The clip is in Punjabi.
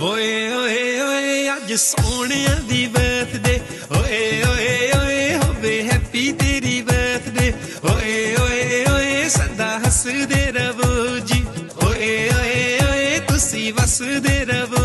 ਓਏ ਓਏ ਓਏ ਅੱਜ ਸੋਹਣਿਆਂ ਦੀ ਬਰਥਡੇ ਓਏ ਓਏ ਓਏ ਹੋਵੇ ਹੈਪੀ ਤੇਰੀ ਬਰਥਡੇ ਓਏ ਓਏ ਓਏ ਸਦਾ ਹੱਸਦੇ ਰਹੋ ਜੀ ਓਏ ਓਏ ਓਏ ਤੁਸੀਂ ਵਸਦੇ ਰਹੋ